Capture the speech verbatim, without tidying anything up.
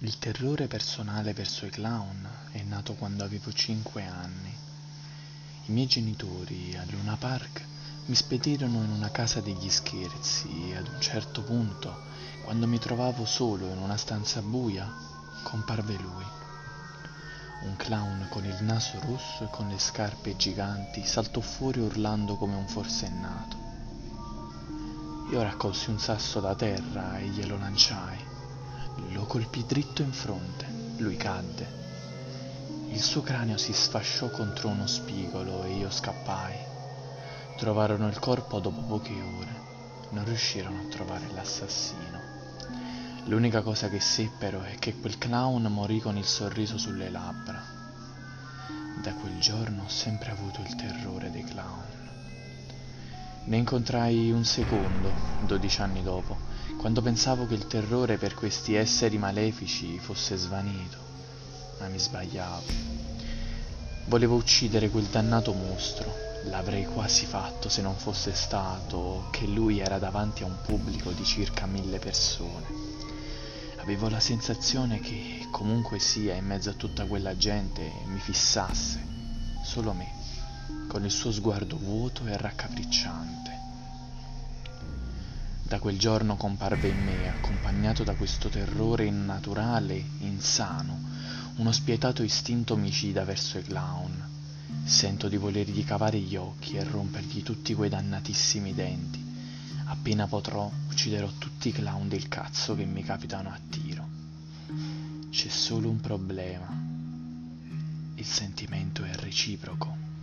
Il terrore personale verso i clown è nato quando avevo cinque anni. I miei genitori al Luna Park mi spedirono in una casa degli scherzi e ad un certo punto, quando mi trovavo solo in una stanza buia, comparve lui. Un clown con il naso rosso e con le scarpe giganti saltò fuori urlando come un forsennato. Io raccolsi un sasso da terra e glielo lanciai. Lo colpì dritto in fronte. Lui cadde. Il suo cranio si sfasciò contro uno spigolo e io scappai. Trovarono il corpo dopo poche ore. Non riuscirono a trovare l'assassino. L'unica cosa che seppero è che quel clown morì con il sorriso sulle labbra. Da quel giorno ho sempre avuto il terrore dei clown. Ne incontrai un secondo, dodici anni dopo, quando pensavo che il terrore per questi esseri malefici fosse svanito, ma mi sbagliavo. Volevo uccidere quel dannato mostro, l'avrei quasi fatto se non fosse stato che lui era davanti a un pubblico di circa mille persone. Avevo la sensazione che, comunque sia, in mezzo a tutta quella gente mi fissasse, solo me, con il suo sguardo vuoto e raccapricciante. Da quel giorno comparve in me, accompagnato da questo terrore innaturale, insano, uno spietato istinto omicida verso i clown. Sento di volergli cavare gli occhi e rompergli tutti quei dannatissimi denti. Appena potrò, ucciderò tutti i clown del cazzo che mi capitano a tiro. C'è solo un problema. Il sentimento è reciproco.